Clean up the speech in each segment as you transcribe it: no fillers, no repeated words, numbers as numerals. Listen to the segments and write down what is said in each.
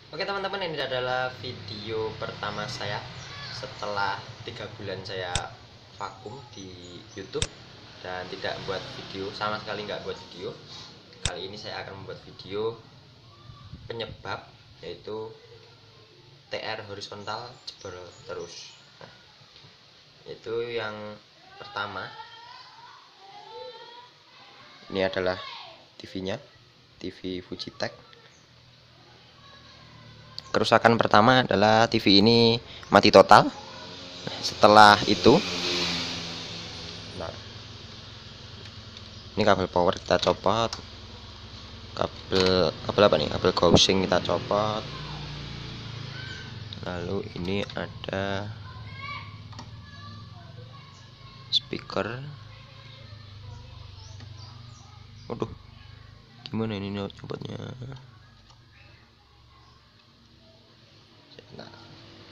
Oke teman-teman, ini adalah video pertama saya setelah 3 bulan saya vakum di YouTube dan tidak buat video, sama sekali nggak buat video. Kali ini saya akan membuat video penyebab, yaitu TR horizontal jebol terus. Nah, itu yang pertama. Ini adalah TV-nya, TV Fujitech. Kerusakan pertama adalah TV ini mati total. Setelah itu, nah, ini kabel power kita copot, kabel apa nih, kabel housing kita copot. Lalu ini ada speaker. Waduh, gimana ini copotnya? Nah,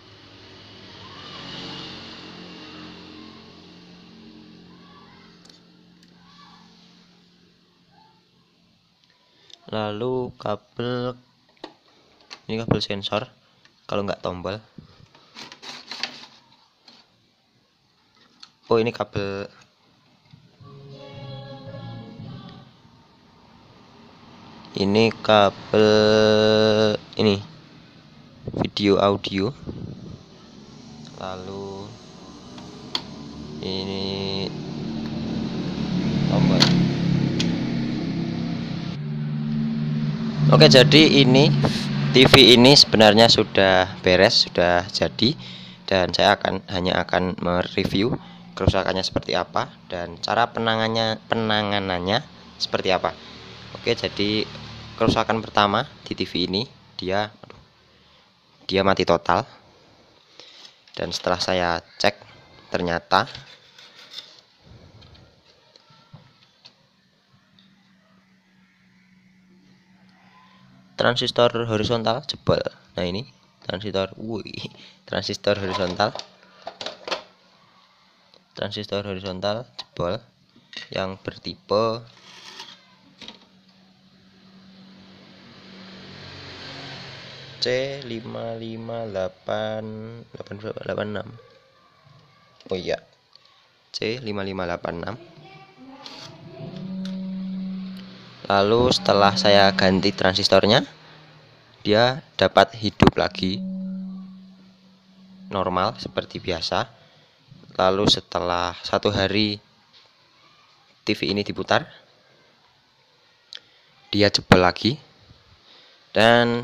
lalu kabel, ini kabel sensor kalau nggak tombol. Oh, ini kabel, ini kabel ini video audio. Lalu ini tombol. Oke, jadi ini TV ini sebenarnya sudah beres, sudah jadi, dan saya hanya akan mereview kerusakannya seperti apa dan cara penanganannya seperti apa. Oke, jadi kerusakan pertama di TV ini dia mati total. Dan setelah saya cek, ternyata transistor horizontal jebol. Nah, ini transistor horizontal jebol yang bertipe C55886. Oh iya, C5586. Lalu setelah saya ganti transistornya, dia dapat hidup lagi normal seperti biasa. Lalu setelah 1 hari TV ini diputar, dia jebol lagi. Dan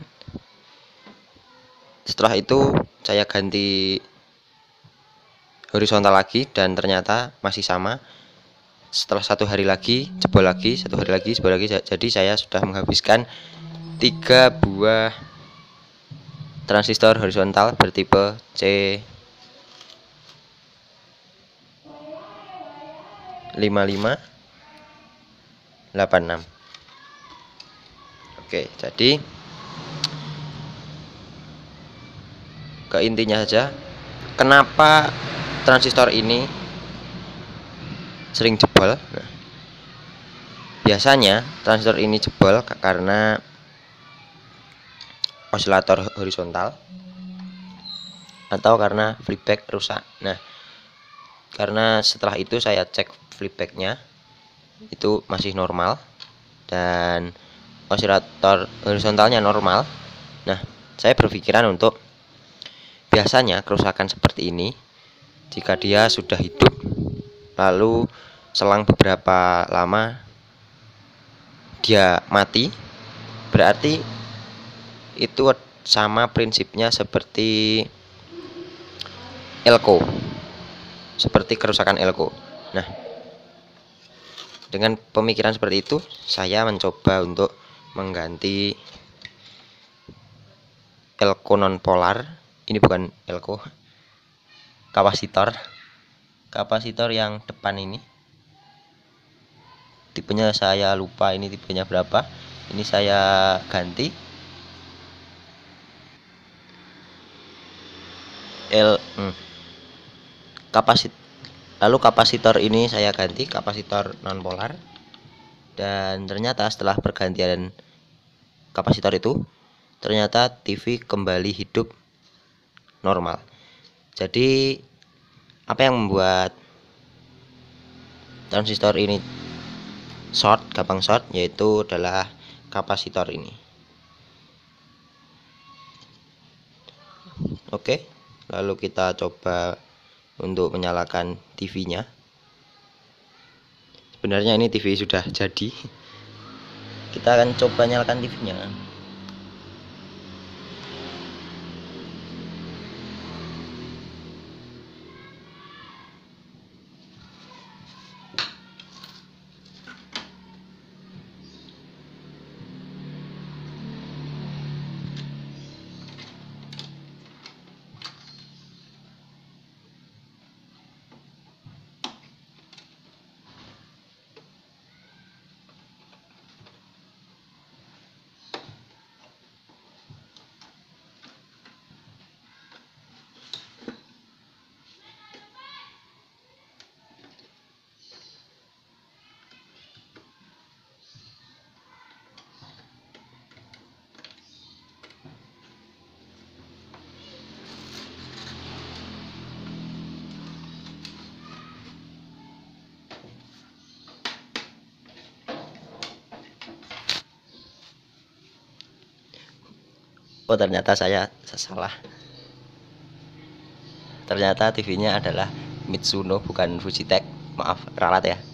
setelah itu saya ganti horizontal lagi dan ternyata masih sama. Setelah 1 hari lagi jebol lagi, 1 hari lagi jebol lagi. Jadi saya sudah menghabiskan 3 buah transistor horizontal bertipe C5586. Oke, jadi ke intinya saja, kenapa transistor ini sering jebol. Nah, biasanya transistor ini jebol karena osilator horizontal atau karena flipback rusak. Nah, karena setelah itu saya cek flipbacknya itu masih normal dan osilator horizontalnya normal. Nah, saya berpikiran untuk biasanya kerusakan seperti ini jika dia sudah hidup lalu selang beberapa lama dia mati, berarti itu sama prinsipnya seperti elko, seperti kerusakan elko. Nah, dengan pemikiran seperti itu, saya mencoba untuk mengganti elko non polar. Ini bukan elko, kapasitor yang depan ini. Tipenya saya lupa, ini tipenya berapa. Ini saya ganti lalu kapasitor ini saya ganti kapasitor non polar. Dan ternyata setelah pergantian kapasitor itu, ternyata TV kembali hidup normal. Jadi apa yang membuat transistor ini gampang short, yaitu adalah kapasitor ini. Oke, lalu kita coba untuk menyalakan TV-nya. Sebenarnya ini TV sudah jadi. Kita akan coba nyalakan TV-nya. Oh, ternyata saya salah. Ternyata TV-nya adalah Mitsuno, bukan Fujitech. Maaf, ralat ya.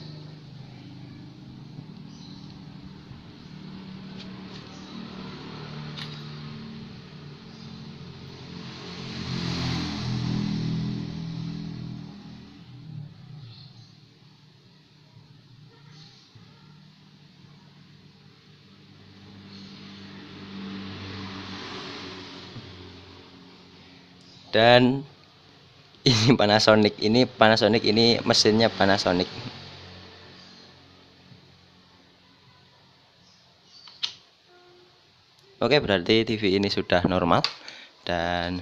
Dan ini Panasonic ini mesinnya Panasonic. Oke, berarti TV ini sudah normal. Dan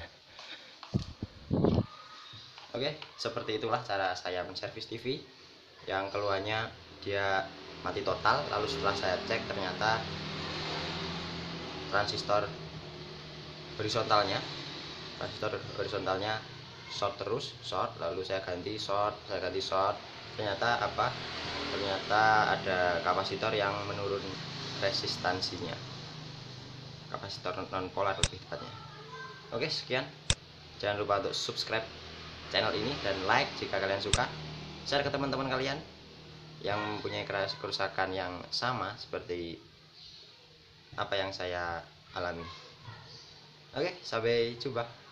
oke, seperti itulah cara saya menservis TV. Yang keluarnya dia mati total. Lalu setelah saya cek, ternyata transistor horizontalnya short terus, lalu saya ganti short, ternyata apa? Ternyata ada kapasitor yang menurun resistansinya, kapasitor non polar lebih tepatnya. Oke, sekian. Jangan lupa untuk subscribe channel ini dan like jika kalian suka. Share ke teman-teman kalian yang mempunyai kerusakan yang sama seperti apa yang saya alami. Oke, sampai jumpa.